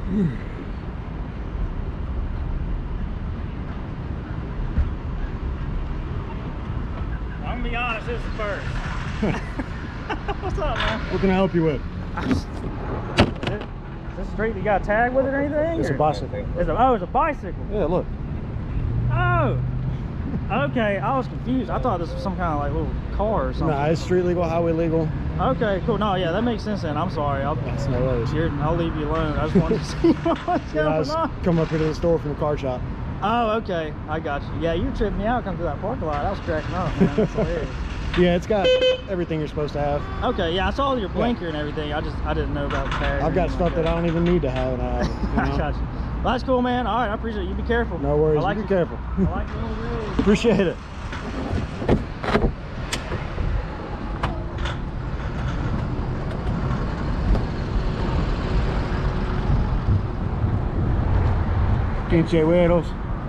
I'm gonna be honest, this is first. What's up, man? What can I help you with? Is this street, you got a tag with it or anything? It's a bicycle. Oh, it's a bicycle. Yeah, look. Oh, okay. I was confused. I thought this was some kind of like little car or something. Nah, it's street legal, highway legal. Okay, cool. No, yeah, that makes sense then. I'm sorry. That's no worries. I'll leave you alone. I just wanted to see what's Yeah, I going was on. coming up here to the store from the car shop. Oh, okay. I got you. Yeah, you tripped me out coming through that parking lot. I was cracking up, man. That's hilarious. Yeah, it's got everything you're supposed to have. Okay, yeah, I saw your blinker and everything. I didn't know about the tag. I've got stuff that I don't even need to have, and I have it, you know? I got you. Well, that's cool, man. All right, I appreciate it. You be careful. No worries. I like Be careful. I like the little rig. Appreciate it. Pinche güeros.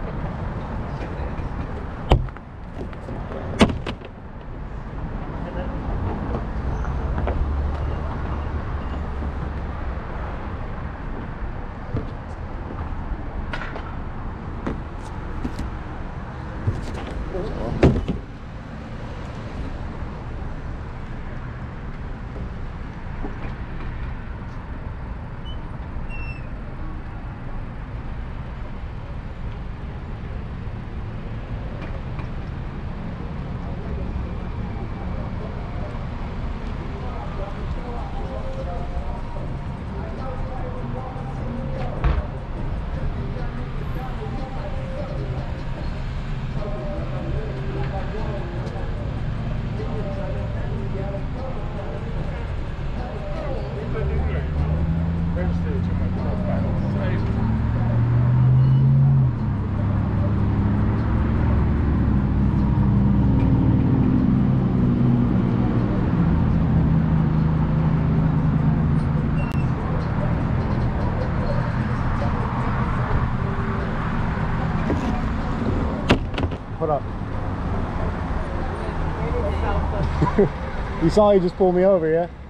Hold up. You saw he just pulled me over, yeah?